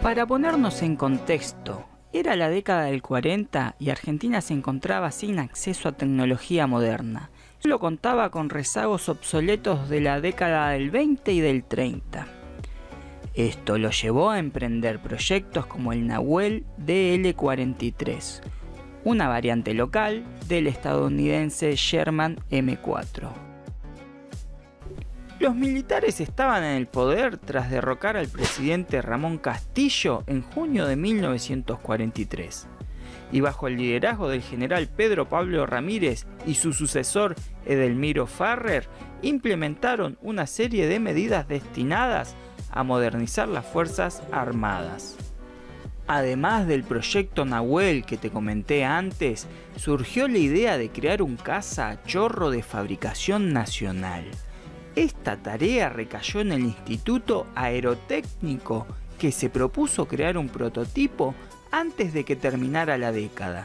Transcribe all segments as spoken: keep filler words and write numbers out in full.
Para ponernos en contexto, era la década del cuarenta y Argentina se encontraba sin acceso a tecnología moderna. Solo contaba con rezagos obsoletos de la década del veinte y del treinta. Esto lo llevó a emprender proyectos como el Nahuel D L cuarenta y tres, una variante local del estadounidense Sherman M cuatro. Los militares estaban en el poder tras derrocar al presidente Ramón Castillo en junio de mil novecientos cuarenta y tres. Y bajo el liderazgo del general Pedro Pablo Ramírez y su sucesor Edelmiro Farrer, implementaron una serie de medidas destinadas a modernizar las Fuerzas Armadas. Además del proyecto Nahuel que te comenté antes, surgió la idea de crear un caza a chorro de fabricación nacional. Esta tarea recayó en el Instituto Aerotécnico, que se propuso crear un prototipo antes de que terminara la década.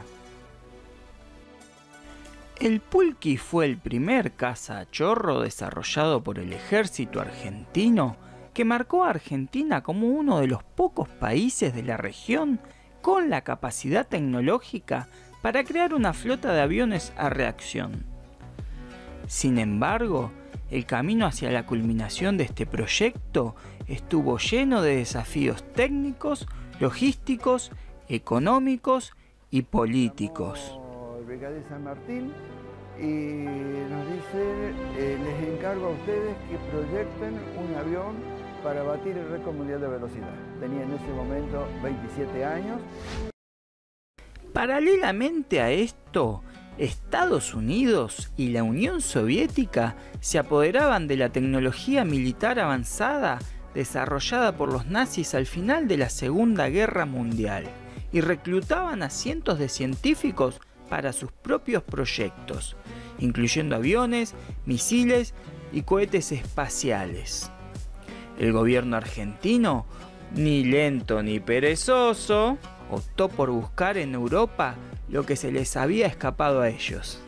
El Pulqui fue el primer caza a chorro desarrollado por el ejército argentino, que marcó a Argentina como uno de los pocos países de la región con la capacidad tecnológica para crear una flota de aviones a reacción. Sin embargo, el camino hacia la culminación de este proyecto estuvo lleno de desafíos técnicos, logísticos, económicos y políticos. El brigadier San Martín y nos dice, eh, les encargo a ustedes que proyecten un avión para batir el récord mundial de velocidad. Tenía en ese momento veintisiete años. Paralelamente a esto, Estados Unidos y la Unión Soviética se apoderaban de la tecnología militar avanzada desarrollada por los nazis al final de la Segunda Guerra Mundial y reclutaban a cientos de científicos para sus propios proyectos, incluyendo aviones, misiles y cohetes espaciales. El gobierno argentino, ni lento ni perezoso, optó por buscar en Europa lo que se les había escapado a ellos.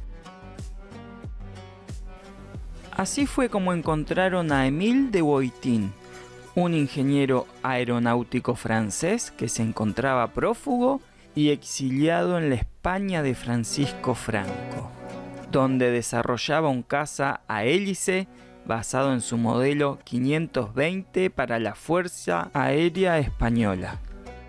Así fue como encontraron a Émile de Bottin, un ingeniero aeronáutico francés que se encontraba prófugo y exiliado en la España de Francisco Franco, donde desarrollaba un caza a hélice basado en su modelo quinientos veinte para la Fuerza Aérea Española.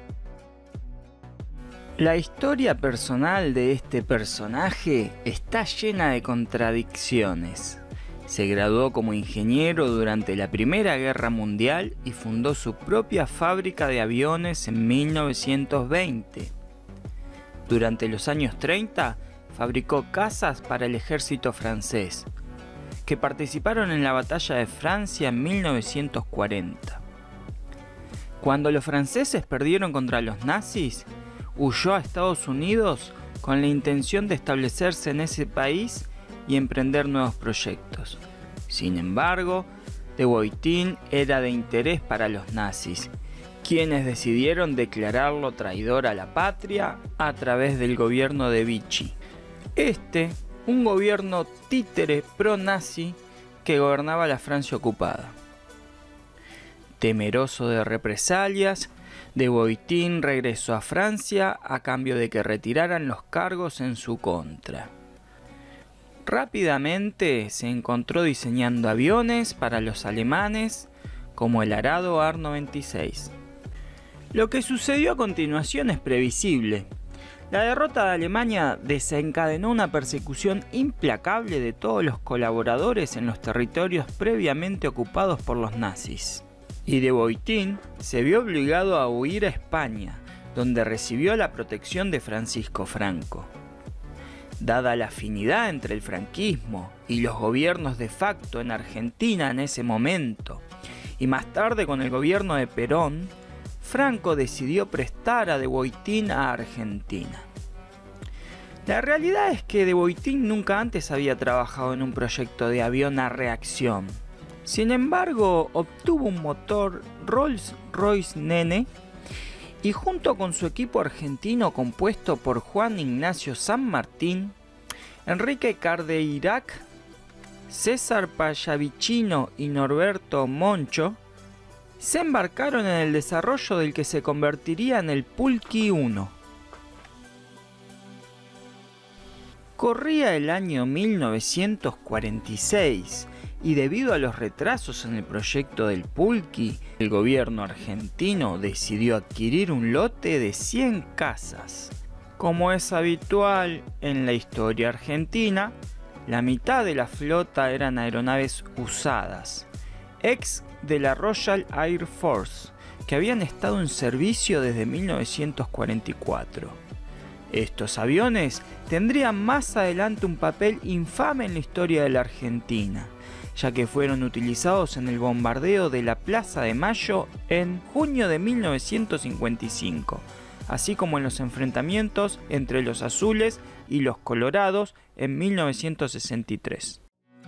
La historia personal de este personaje está llena de contradicciones. Se graduó como ingeniero durante la Primera Guerra Mundial y fundó su propia fábrica de aviones en mil novecientos veinte. Durante los años treinta fabricó cazas para el ejército francés, que participaron en la Batalla de Francia en mil novecientos cuarenta. Cuando los franceses perdieron contra los nazis, huyó a Estados Unidos con la intención de establecerse en ese país y emprender nuevos proyectos. Sin embargo, de Bottin era de interés para los nazis, quienes decidieron declararlo traidor a la patria a través del gobierno de Vichy. Este, un gobierno títere pro-nazi que gobernaba la Francia ocupada. Temeroso de represalias, de Bottin regresó a Francia a cambio de que retiraran los cargos en su contra. Rápidamente se encontró diseñando aviones para los alemanes como el Arado A R noventa y seis. Lo que sucedió a continuación es previsible. La derrota de Alemania desencadenó una persecución implacable de todos los colaboradores en los territorios previamente ocupados por los nazis. Y de Bottin se vio obligado a huir a España, donde recibió la protección de Francisco Franco. Dada la afinidad entre el franquismo y los gobiernos de facto en Argentina en ese momento, y más tarde con el gobierno de Perón, Franco decidió prestar a de Bottin a Argentina. La realidad es que de Bottin nunca antes había trabajado en un proyecto de avión a reacción. Sin embargo, obtuvo un motor Rolls-Royce Nene y junto con su equipo argentino compuesto por Juan Ignacio San Martín, Enrique Cardeirac, César Pallavicino y Norberto Moncho, se embarcaron en el desarrollo del que se convertiría en el Pulqui uno. Corría el año mil novecientos cuarenta y seis y debido a los retrasos en el proyecto del Pulqui, el gobierno argentino decidió adquirir un lote de cien casas. Como es habitual en la historia argentina, la mitad de la flota eran aeronaves usadas, ex de la Royal Air Force, que habían estado en servicio desde mil novecientos cuarenta y cuatro. Estos aviones tendrían más adelante un papel infame en la historia de la Argentina, ya que fueron utilizados en el bombardeo de la Plaza de Mayo en junio de mil novecientos cincuenta y cinco, así como en los enfrentamientos entre los azules y los colorados en mil novecientos sesenta y tres.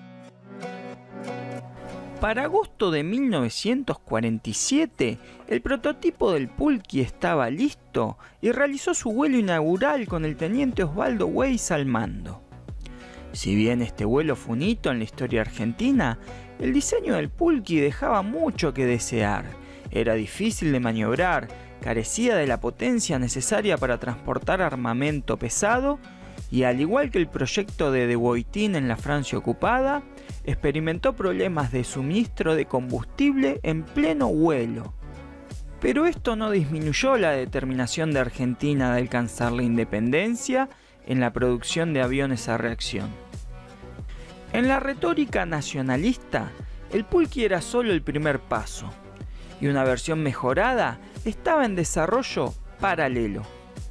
Para agosto de mil novecientos cuarenta y siete, el prototipo del Pulqui estaba listo y realizó su vuelo inaugural con el teniente Osvaldo Weiss al mando. Si bien este vuelo fue un hito en la historia argentina, el diseño del Pulqui dejaba mucho que desear. Era difícil de maniobrar, carecía de la potencia necesaria para transportar armamento pesado y, al igual que el proyecto de De Woitin en la Francia ocupada, experimentó problemas de suministro de combustible en pleno vuelo. Pero esto no disminuyó la determinación de Argentina de alcanzar la independencia en la producción de aviones a reacción. En la retórica nacionalista, el Pulqui era solo el primer paso, y una versión mejorada estaba en desarrollo paralelo.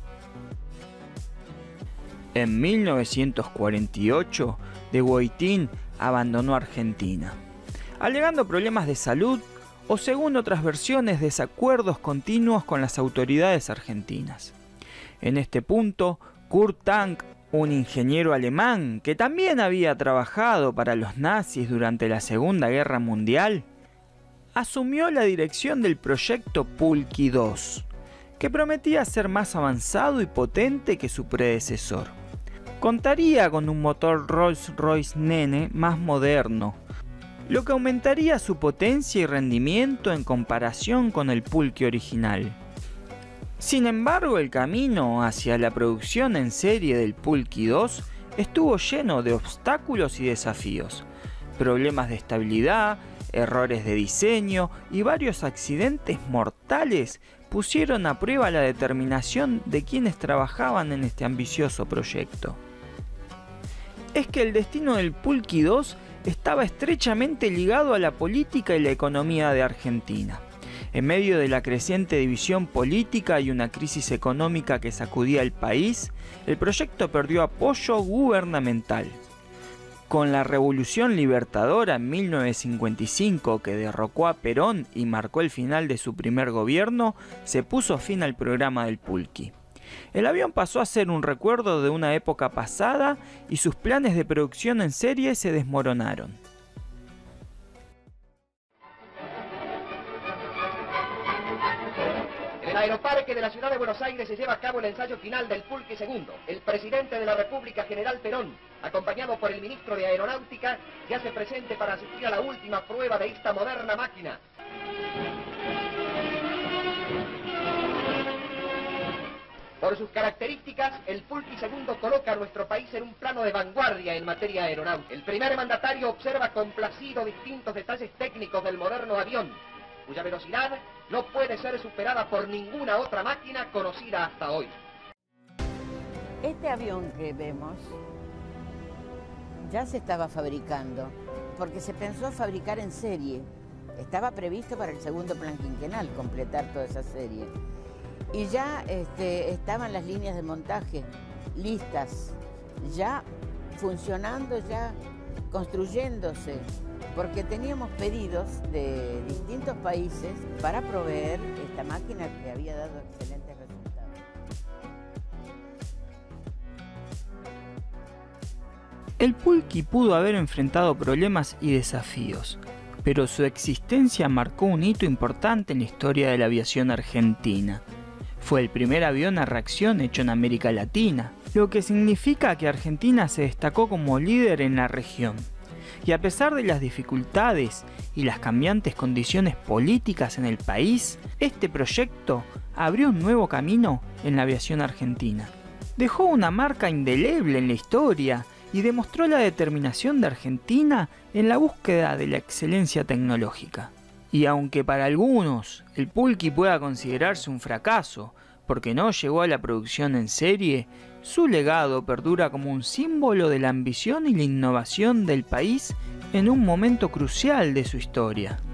En mil novecientos cuarenta y ocho, De Woitin abandonó Argentina, alegando problemas de salud o, según otras versiones, desacuerdos continuos con las autoridades argentinas. En este punto, Kurt Tank, un ingeniero alemán que también había trabajado para los nazis durante la Segunda Guerra Mundial, asumió la dirección del proyecto Pulqui dos, que prometía ser más avanzado y potente que su predecesor. Contaría con un motor Rolls-Royce Nene más moderno, lo que aumentaría su potencia y rendimiento en comparación con el Pulqui original. Sin embargo, el camino hacia la producción en serie del Pulqui dos estuvo lleno de obstáculos y desafíos, problemas de estabilidad, errores de diseño y varios accidentes mortales pusieron a prueba la determinación de quienes trabajaban en este ambicioso proyecto. Es que el destino del Pulqui dos estaba estrechamente ligado a la política y la economía de Argentina. En medio de la creciente división política y una crisis económica que sacudía el país, el proyecto perdió apoyo gubernamental. Con la Revolución Libertadora en mil novecientos cincuenta y cinco, que derrocó a Perón y marcó el final de su primer gobierno, se puso fin al programa del Pulqui. El avión pasó a ser un recuerdo de una época pasada y sus planes de producción en serie se desmoronaron. En el aeroparque de la ciudad de Buenos Aires se lleva a cabo el ensayo final del Pulqui segundo. El presidente de la República, General Perón, acompañado por el ministro de Aeronáutica, se hace presente para asistir a la última prueba de esta moderna máquina. Por sus características, el Pulqui segundo coloca a nuestro país en un plano de vanguardia en materia aeronáutica. El primer mandatario observa complacido distintos detalles técnicos del moderno avión, cuya velocidad no puede ser superada por ninguna otra máquina conocida hasta hoy. Este avión que vemos ya se estaba fabricando, porque se pensó fabricar en serie. Estaba previsto para el segundo plan quinquenal completar toda esa serie. Y ya este, estaban las líneas de montaje listas, ya funcionando, ya construyéndose, porque teníamos pedidos de distintos países para proveer esta máquina que había dado excelentes resultados. El Pulqui pudo haber enfrentado problemas y desafíos, pero su existencia marcó un hito importante en la historia de la aviación argentina. Fue el primer avión a reacción hecho en América Latina, lo que significa que Argentina se destacó como líder en la región. Y a pesar de las dificultades y las cambiantes condiciones políticas en el país, este proyecto abrió un nuevo camino en la aviación argentina. Dejó una marca indeleble en la historia y demostró la determinación de Argentina en la búsqueda de la excelencia tecnológica. Y aunque para algunos el Pulqui pueda considerarse un fracaso porque no llegó a la producción en serie, su legado perdura como un símbolo de la ambición y la innovación del país en un momento crucial de su historia.